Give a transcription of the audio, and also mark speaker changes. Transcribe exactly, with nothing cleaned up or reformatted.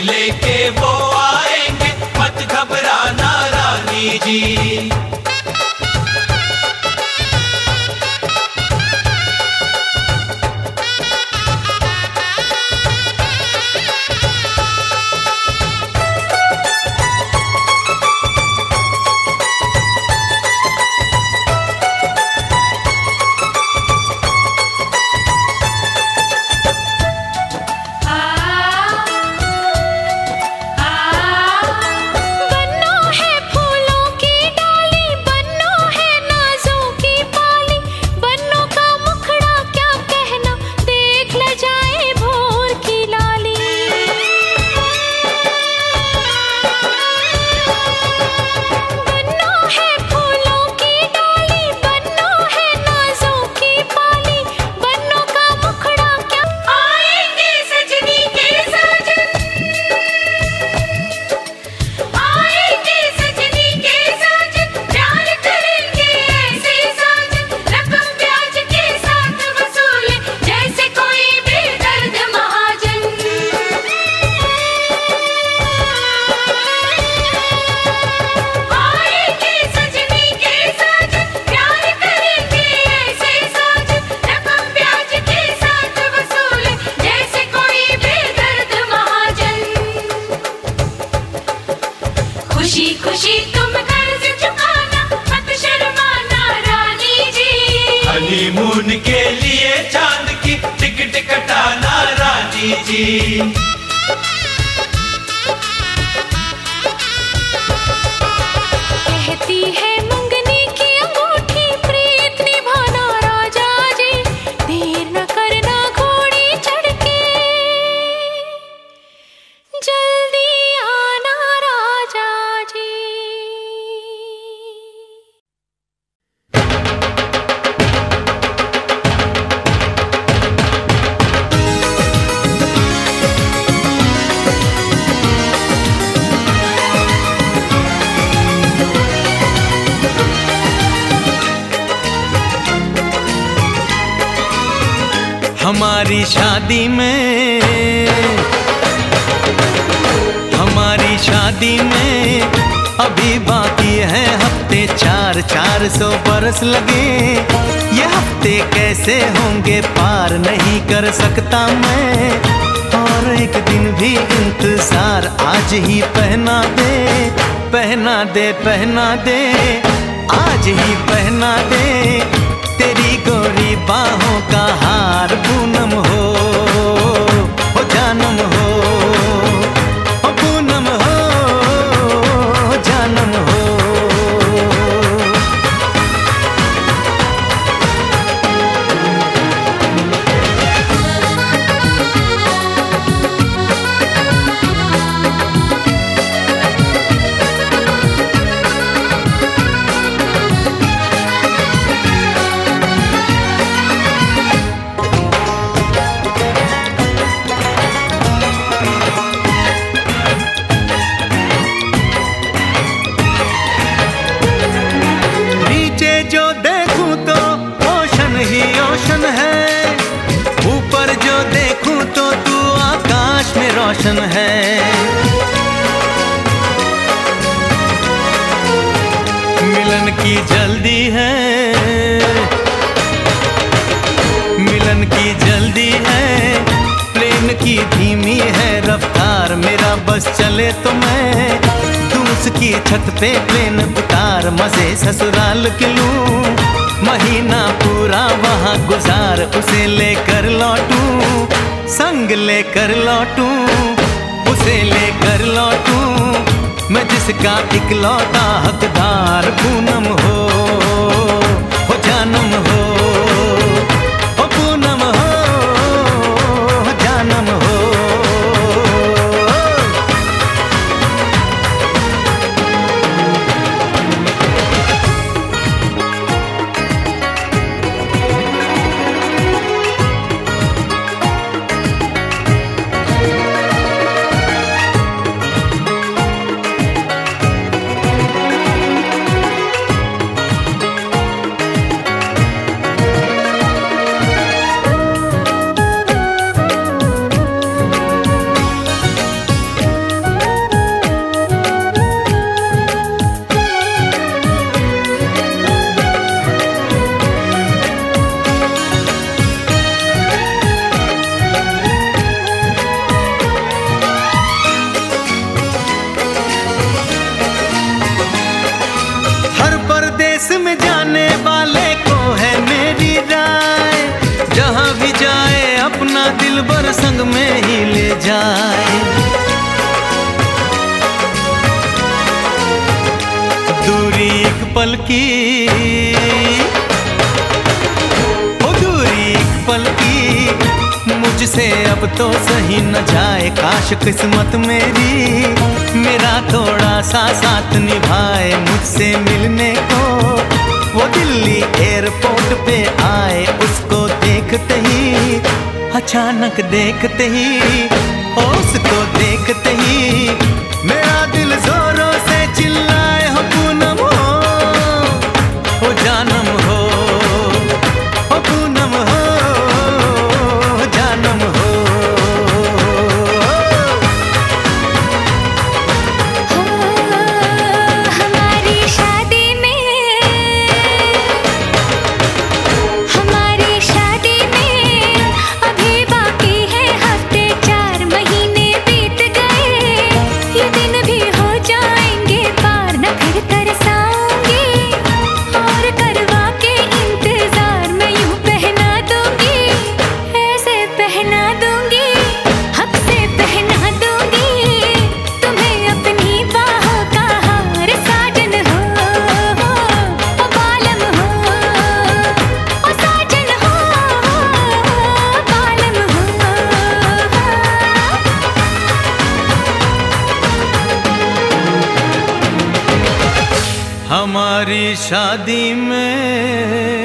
Speaker 1: लेके वो आएंगे, मत घबराना रानी जी। हनीमून के लिए चांद की टिकट कटाना रानी जी।
Speaker 2: कहती है मंगनी की अंगूठी प्रीत निभाना राजा जी, देर न करना घोड़ी चढ़ के जल्दी आना राजा जी।
Speaker 3: हमारी शादी में हमारी शादी में अभी बाकी है हफ्ते चार, चार सौ बरस लगे ये हफ्ते कैसे होंगे पार, नहीं कर सकता मैं और एक दिन भी इंतजार, आज ही पहना दे पहना दे पहना दे आज ही पहना दे तेरी गोरी बाहों का हार, पूनम हो ओ जानम हो ओ पूनम हो ओ जानम हो। रोशन है मिलन की जल्दी है, मिलन की जल्दी है, प्लेन की धीमी है रफ्तार, मेरा बस चले तो मैं तू उसकी छत पे प्लेन उतार, मजे ससुराल के लूं महीना पूरा वहाँ गुजार, उसे लेकर लौटूं संग लेकर लौटूं उसे लेकर लौटूं मैं जिसका इकलौता हकदार, पूनम हो हो जानम हो ओ पूनम हो हो जानम हो। संग में ही ले जाए। दूरी एक पल की, ओ दूरी एक पल की, मुझसे अब तो सही न जाए। काश किस्मत मेरी मेरा थोड़ा सा साथ निभाए। मुझसे मिलने को वो दिल्ली एयरपोर्ट पे आए। उसको देखते ही, अचानक देखते ही, उसको देखते ही मेरा दिल जोरों से चिल्लाए, हो पूनम हो, हो जानम हो, हो पूनम हो, जानम हो।
Speaker 2: हमारी शादी में, हमारी शादी में अभी बाकी है हफ्ते, चार महीने बीत गए। ये दिन भी हो जाएंगे पार, न फिर तरसाऊंगी और करवा के इंतजार मैं यूं पहना दूंगी, ऐसे पहना दूंगी, हक से पहना दूंगी तुम्हें अपनी बाहों का हार। साजन हो, ओ बालम हो, ओ साजन हो, बालम हो।
Speaker 3: हमारी शादी में